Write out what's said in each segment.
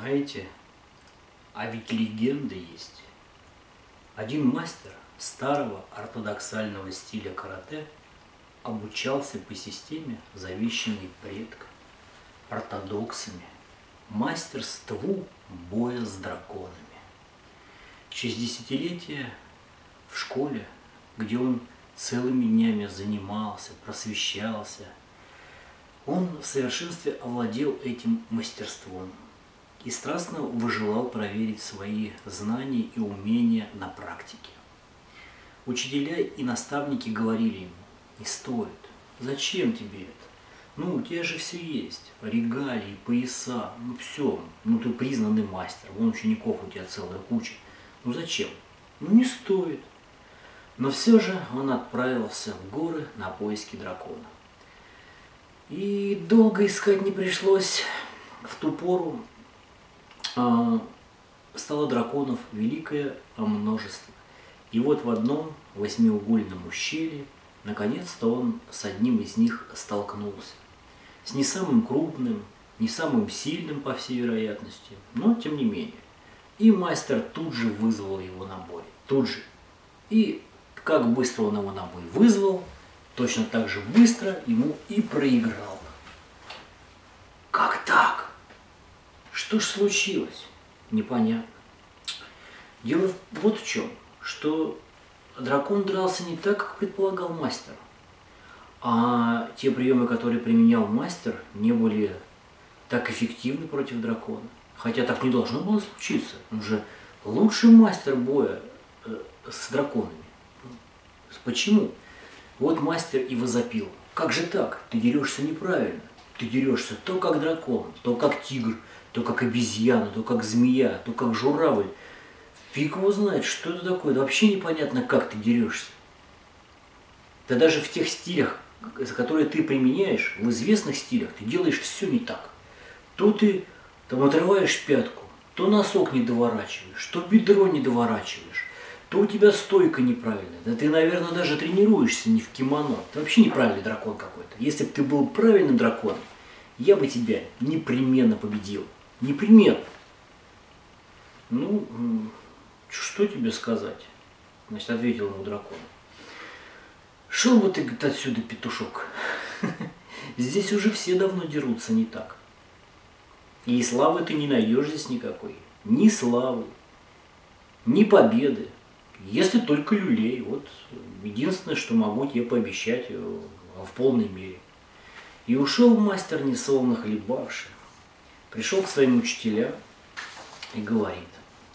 Знаете, а ведь легенда есть. Один мастер старого ортодоксального стиля карате обучался по системе, завещанной предками, ортодоксами, мастерству боя с драконами. Через десятилетия в школе, где он целыми днями занимался, просвещался, он в совершенстве овладел этим мастерством и страстно выжелал проверить свои знания и умения на практике. Учителя и наставники говорили ему: не стоит, зачем тебе это? Ну, у тебя же все есть, регалии, пояса, ну все, ну ты признанный мастер, вон учеников у тебя целая куча. Ну зачем? Ну не стоит. Но все же он отправился в горы на поиски дракона. И долго искать не пришлось. В ту пору стало драконов великое множество. И вот в одном восьмиугольном ущелье наконец-то он с одним из них столкнулся. С не самым крупным, не самым сильным, по всей вероятности, но тем не менее. И мастер тут же вызвал его на бой. Тут же. И как быстро он его на бой вызвал, точно так же быстро ему и проиграл. Как так? Что ж случилось? Непонятно. Дело вот в чем, что дракон дрался не так, как предполагал мастер. А те приемы, которые применял мастер, не были так эффективны против дракона. Хотя так не должно было случиться. Он же лучший мастер боя с драконами. Почему? Вот мастер и возопил. Как же так? Ты дерешься неправильно. Ты дерешься то как дракон, то как тигр, то как обезьяна, то как змея, то как журавль. Фиг его знает, что это такое. Да вообще непонятно, как ты дерешься. Да даже в тех стилях, которые ты применяешь, в известных стилях, ты делаешь все не так. То ты там отрываешь пятку, то носок не доворачиваешь, то бедро не доворачиваешь, то у тебя стойка неправильная. Да ты, наверное, даже тренируешься не в кимоно. Ты вообще неправильный дракон какой-то. Если бы ты был правильным драконом, я бы тебя непременно победил. Непременно. Ну, что тебе сказать? Значит, ответил ему дракон. Шел бы ты, говорит, отсюда, петушок. Здесь уже все давно дерутся не так. И славы ты не найдешь здесь никакой. Ни славы, ни победы. Если только люлей. Вот единственное, что могу тебе пообещать в полной мере. И ушел мастер, несолоно хлебавший. Пришел к своим учителям и говорит: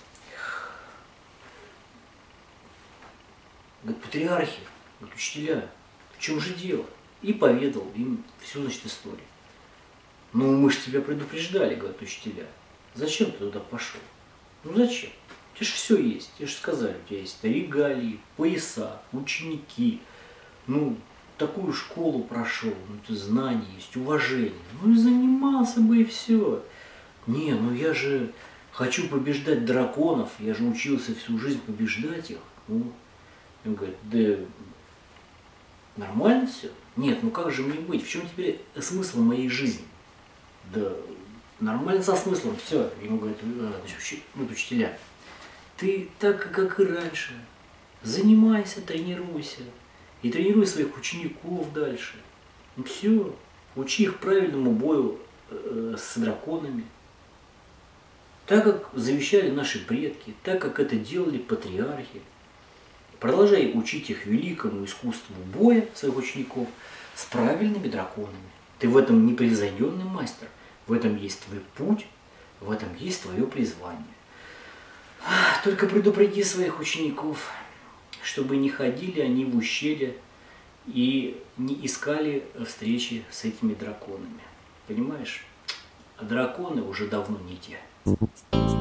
говорит, патриархи, говорит, учителя, в чем же дело? И поведал им всю, значит, историю. Ну, мы же тебя предупреждали, говорят учителя. Зачем ты туда пошел? Ну, зачем? У тебя же все есть. Тебе же сказали, у тебя есть регалии, пояса, ученики. Ну, такую школу прошел, ну, ты знания есть, уважение. Ну, и занимался бы, и все. Не, ну я же хочу побеждать драконов, я же учился всю жизнь побеждать их. Ну, он говорит, да нормально все? Нет, ну как же мне быть? В чем теперь смысл моей жизни? Да нормально со смыслом, все. Ему говорят, вот учителя, ты так, как и раньше, занимайся, тренируйся. И тренируй своих учеников дальше. Ну все, учи их правильному бою с драконами. Так, как завещали наши предки, так, как это делали патриархи. Продолжай учить их великому искусству боя, своих учеников, с правильными драконами. Ты в этом непревзойденный мастер. В этом есть твой путь, в этом есть твое призвание. Только предупреди своих учеников, чтобы не ходили они в ущелье и не искали встречи с этими драконами. Понимаешь? А драконы уже давно не те.